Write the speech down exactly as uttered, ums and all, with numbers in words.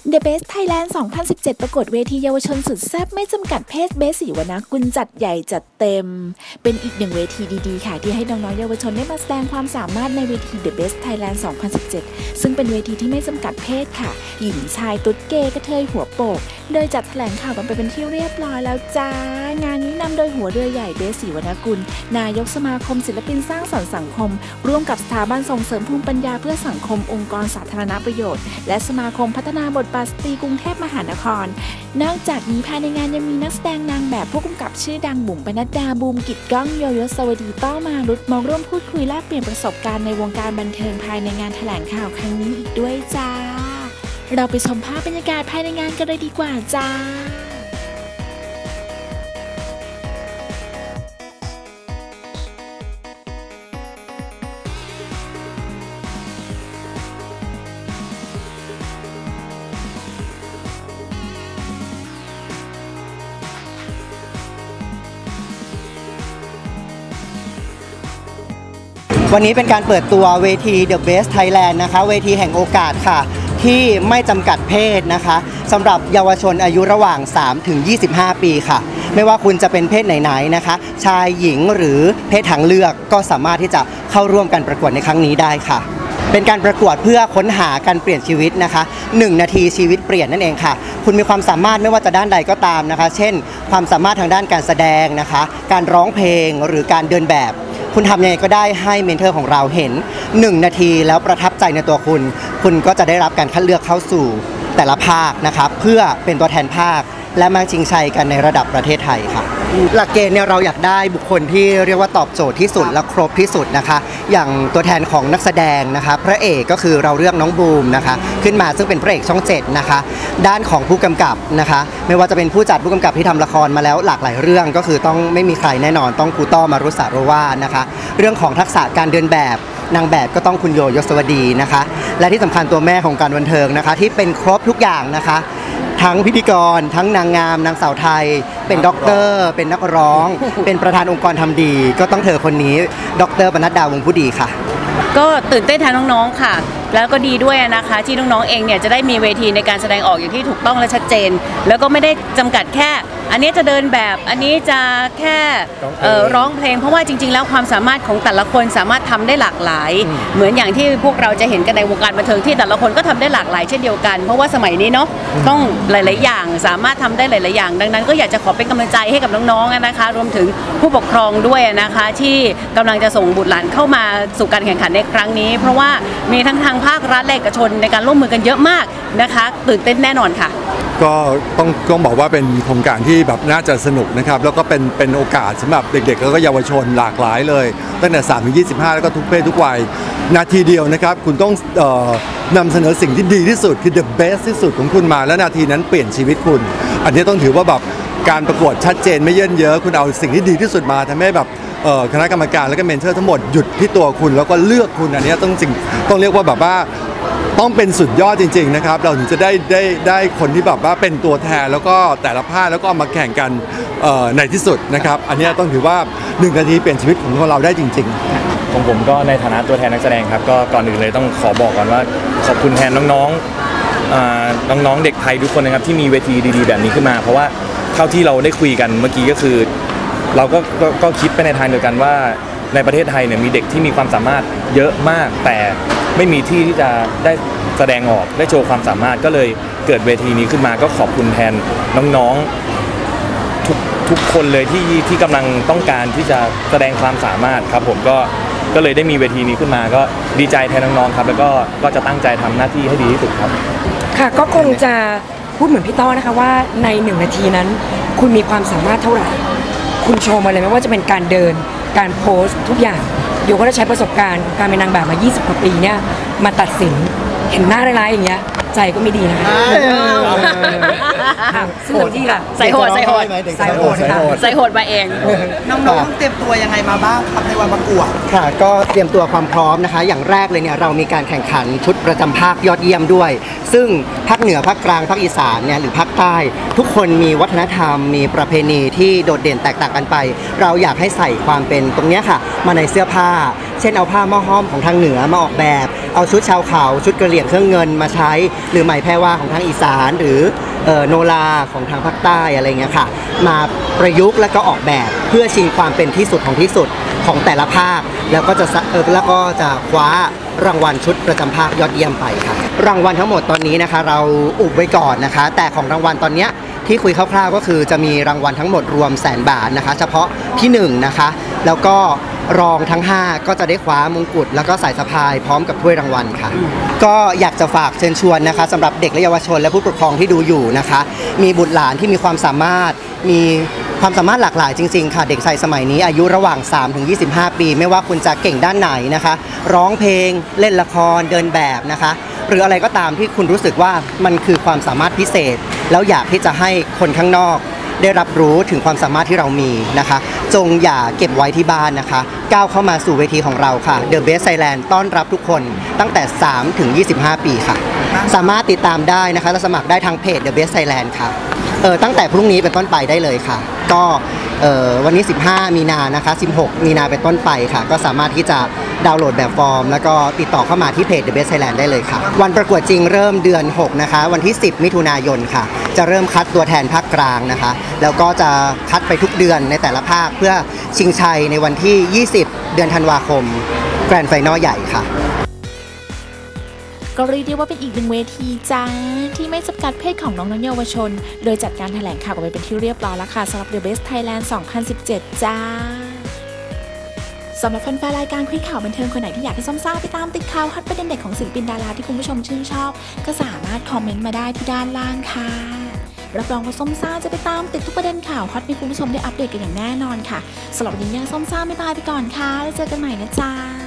The Best Thailand สองพันสิบเจ็ด ประกวดเวทีเยาวชนสุดแซ่บไม่จำกัดเพศเบสศรีวรรณกุลจัดใหญ่จัดเต็มเป็นอีกหนึ่งเวทีดีๆค่ะที่ให้น้องๆเยาวชนได้มาแสดงความสามารถในเวที The Best Thailand สองพันสิบเจ็ด ซึ่งเป็นเวทีที่ไม่จำกัดเพศค่ะหญิงชายตุ๊ดเกย์กระเทยหัวโปกโดยจัดแถลงข่าวกันไปเป็นที่เรียบร้อยแล้วจ้างานนี้นำโดยหัวเรือใหญ่เบสศรีวรรณกุลนายกสมาคมศิลปินสร้างสรรค์สังคมร่วมกับสถาบันส่งเสริมภูมิปัญญาเพื่อสังคมองค์กรสาธารณประโยชน์และสมาคมพัฒนาบทบาทสตรีกรุงเทพมหานครนอกจากนี้ภายในงานยังมีนักแสดงนางแบบผู้กำกับชื่อดังบุ๋มปนัดดาบูมกิจก้องโยโยสวัสดีต้อมารุตมาร่วมพูดคุยแลกเปลี่ยนประสบการณ์ในวงการบันเทิงภายในงานแถลงข่าวครั้งนี้อีกด้วยจ้าเราไปชมภาพบรรยากาศภายในงานกันเลยดีกว่าจ้าวันนี้เป็นการเปิดตัวเวที The Best Thailand นะคะเวทีแห่งโอกาสค่ะที่ไม่จำกัดเพศนะคะสำหรับเยาวชนอายุระหว่าง สามถึงยี่สิบห้า ปีค่ะไม่ว่าคุณจะเป็นเพศไหนๆนะคะชายหญิงหรือเพศทางเลือกก็สามารถที่จะเข้าร่วมการประกวดในครั้งนี้ได้ค่ะเป็นการประกวดเพื่อค้นหาการเปลี่ยนชีวิตนะคะหนึ่งนาทีชีวิตเปลี่ยนนั่นเองค่ะคุณมีความสามารถไม่ว่าจะด้านใดก็ตามนะคะเช่นความสามารถทางด้านการแสดงนะคะการร้องเพลงหรือการเดินแบบคุณทำยังไงก็ได้ให้เมนเทอร์ของเราเห็นหนึ่งนาทีแล้วประทับใจในตัวคุณคุณก็จะได้รับการคัดเลือกเข้าสู่แต่ละภาคนะครับเพื่อเป็นตัวแทนภาคและมาชิงชัยกันในระดับประเทศไทยค่ะหลักเกณฑ์เนี่ยเราอยากได้บุคคลที่เรียกว่าตอบโจทย์ที่สุดและครบที่สุดนะคะอย่างตัวแทนของนักแสดงนะคะพระเอกก็คือเราเลือกน้องบูมนะคะขึ้นมาซึ่งเป็นพระเอกช่องเจ็ดนะคะด้านของผู้กำกับนะคะไม่ว่าจะเป็นผู้จัดผู้กำกับที่ทำละครมาแล้วหลากหลายเรื่องก็คือต้องไม่มีใครแน่นอนต้องครูต้อมารุสาโรวาทนะคะเรื่องของทักษะการเดินแบบนางแบบก็ต้องคุณโยยศวดีนะคะและที่สำคัญตัวแม่ของการบันเทิงนะคะที่เป็นครบทุกอย่างนะคะทั้งพิธีกรทั้งนางงามนางสาวไทยเป็นด็อกเตอร์เป็นนักร้องเป็นประธานองค์กรทำดีก็ต้องเธอคนนี้ดร.ปนัดดาวงผู้ดีค่ะก็ตื่นเต้นแทนน้องๆค่ะแล้วก็ดีด้วยนะคะที่น้องๆเองเนี่ยจะได้มีเวทีในการแสดงออกอย่างที่ถูกต้องและชัดเจนแล้วก็ไม่ได้จำกัดแค่อันนี้จะเดินแบบอันนี้จะแค่ร้องเพลงเพราะว่าจริงๆแล้วความสามารถของแต่ละคนสามารถทำได้หลากหลายเหมือนอย่างที่พวกเราจะเห็นกันในวงการบันเทิงที่แต่ละคนก็ทำได้หลากหลายเช่นเดียวกันเพราะว่าสมัยนี้เนาะต้องหลายๆอย่างสามารถทำได้หลายๆอย่างดังนั้นก็อยากจะขอเป็นกำลังใจให้กับน้องๆนะคะรวมถึงผู้ปกครองด้วยนะคะที่กำลังจะส่งบุตรหลานเข้ามาสู่การแข่งขันในครั้งนี้เพราะว่ามีทั้งทางภาครัฐและเอกชนในการร่วมมือกันเยอะมากนะคะตื่นเต้นแน่นอนค่ะก็ต้องต้องบอกว่าเป็นโครงการที่แบบน่าจะสนุกนะครับแล้วก็เป็นเป็นโอกาสสำหรับเด็กๆแล้วก็เยาวชนหลากหลายเลยตั้งแต่สามถึงยี่สิบห้าแล้วก็ทุกเพศทุกวัยนาทีเดียวนะครับคุณต้องเอ่อนำเสนอสิ่งที่ดีที่สุดคือ the best ที่สุดของคุณมาและนาทีนั้นเปลี่ยนชีวิตคุณอันนี้ต้องถือว่าแบบการประกวดชัดเจนไม่เยินเยอะคุณเอาสิ่งที่ดีที่สุดมาทำให้แบบคณะกรรมการและก็เมนเทอร์ทั้งหมดหยุดที่ตัวคุณแล้วก็เลือกคุณอันนี้ต้องสิ่งต้องเรียกว่าแบบว่าต้องเป็นสุดยอดจริงๆนะครับเราถึงจะได้ได้ได้คนที่แบบว่าเป็นตัวแทนแล้วก็แต่ละภาคแล้วก็มาแข่งกันในที่สุดนะครับอันนี้ต้องถือว่าหนึ่งนาทีเปลี่ยนชีวิตของเราได้จริงๆของผมก็ในฐานะตัวแทนนักแสดงครับก็ก่อนอื่นเลยต้องขอบอกก่อนว่าขอบคุณแทนน้องๆน้องๆเด็กไทยทุกคนนะครับที่มีเวทีดีๆแบบนี้ขึ้นมาเพราะว่าเท่าที่เราได้คุยกันเมื่อกี้ก็คือเราก็ก็คิดไปในทางเดียวกันว่าในประเทศไทยเนี่ยมีเด็กที่มีความสามารถเยอะมากแต่ไม่มีที่ที่จะได้แสดงออกได้โชว์ความสามารถก็เลยเกิดเวทีนี้ขึ้นมาก็ขอบคุณแทนน้องๆทุกทุกคนเลยที่ที่กำลังต้องการที่จะแสดงความสามารถครับผมก็ก็เลยได้มีเวทีนี้ขึ้นมาก็ดีใจแทนน้องๆครับแล้วก็ก็จะตั้งใจทำหน้าที่ให้ดีที่สุดครับค่ะก็คงจะพูดเหมือนพี่ต้อนะคะว่าในหนึ่งนาทีนั้นคุณมีความสามารถเท่าไหร่คุณโชว์มาเลยไม่ว่าจะเป็นการเดินการโพสทุกอย่างโยก็ได้ใช้ประสบการณ์การเป็นนางแบบมายี่สิบกว่าปีเนี่ยมาตัดสินเห็นหน้าร้ายๆอย่างเงี้ยใจก็ไม่ดีนะซึ่งที่ค่ะใส่โหดใส่โหดใส่โหดค่ะใส่โหดมาเองน้องๆต้องเตรียมตัวยังไงมาบ้างครับในวันประกวดค่ะก็เตรียมตัวความพร้อมนะคะอย่างแรกเลยเนี่ยเรามีการแข่งขันชุดประจำภาคยอดเยี่ยมด้วยซึ่งภาคเหนือภาคกลางภาคอีสานเนี่ยหรือภาคใต้ทุกคนมีวัฒนธรรมมีประเพณีที่โดดเด่นแตกต่างกันไปเราอยากให้ใส่ความเป็นตรงนี้ค่ะมาในเสื้อผ้าเช่นเอาผ้าหม้อห้อมของทางเหนือมาออกแบบเอาชุดชาวเขาชุดกระเหลี่ยงเครื่องเงินมาใช้หรือไหมแพรวาของทางอีสานหรือเอ่อโนราของทางภาคใต้อะไรเงี้ยค่ะมาประยุกต์และก็ออกแบบเพื่อชิงความเป็นที่สุดของที่สุดของแต่ละภาคแล้วก็จะเออแล้วก็จะคว้ารางวัลชุดประจำภาคยอดเยี่ยมไปค่ะรางวัลทั้งหมดตอนนี้นะคะเราอุบไว้ก่อนนะคะแต่ของรางวัลตอนเนี้ยที่คุยคร่าวๆก็คือจะมีรางวัลทั้งหมดรวมแสนบาทนะคะเฉพาะที่หนึ่งนะคะแล้วก็รองทั้งห้าก็จะได้คว้ามงกุฎแล้วก็สายสะพายพร้อมกับถ้วยรางวัลค่ะก็อยากจะฝากเชิญชวนนะคะสำหรับเด็กและเยาวชนและผู้ปกครองที่ดูอยู่นะคะมีบุตรหลานที่มีความสามารถมีความสามารถหลากหลายจริงๆค่ะเด็กชายสมัยนี้อายุระหว่าง สามถึงยี่สิบห้า ปีไม่ว่าคุณจะเก่งด้านไหนนะคะร้องเพลงเล่นละครเดินแบบนะคะหรืออะไรก็ตามที่คุณรู้สึกว่ามันคือความสามารถพิเศษแล้วอยากที่จะให้คนข้างนอกได้รับรู้ถึงความสามารถที่เรามีนะคะจงอย่าเก็บไว้ที่บ้านนะคะก้าวเข้ามาสู่เวทีของเราค่ะ The Best Thailand ต้อนรับทุกคนตั้งแต่ สามถึงยี่สิบห้า ปีค่ะสามารถติดตามได้นะคะและสมัครได้ทางเพจ The Best Thailand ค่ะเออตั้งแต่พรุ่งนี้เป็นต้นไปได้เลยค่ะก็เอ่อวันนี้สิบห้ามีนานะคะสิบหกมีนาเป็นต้นไปค่ะก็สามารถที่จะดาวน์โหลดแบบฟอร์มแล้วก็ติดต่อเข้ามาที่เพจ The Best Thailand ได้เลยค่ะวันประกวดจริงเริ่มเดือนหกนะคะวันที่สิบมิถุนายนค่ะจะเริ่มคัดตัวแทนภาคกลางนะคะแล้วก็จะคัดไปทุกเดือนในแต่ละภาคเพื่อชิงชัยในวันที่ยี่สิบเดือนธันวาคมแกรนด์ไฟนอลใหญ่ค่ะก็เรียกได้ว่าเป็นอีกหนึ่งเวทีจ้าที่ไม่จำกัดเพศของน้องๆเยาวชนโดยจัดการแถลงข่าวกันไปเป็นที่เรียบร้อยแล้วค่ะสำหรับ The Best Thailand สองพันสิบเจ็ด จ้าสำหรับแฟนๆรายการคุยข่าวบันเทิงคนไหนที่อยากให้ส้มซ่าไปตามติดข่าวฮอตประเด็นเด็ดของศิลปินดาราที่คุณผู้ชมชื่นชอบก็สามารถคอมเมนต์มาได้ที่ด้านล่างค่ะรับรองว่าส้มซ่าจะไปตามติดทุกประเด็นข่าวฮอตให้คุณผู้ชมได้อัปเดตกันอย่างแน่นอนค่ะสำหรับวันนี้ส้มซ่าไม่บายไปก่อนค่ะแล้วเจอกันใหม่นะจ๊ะ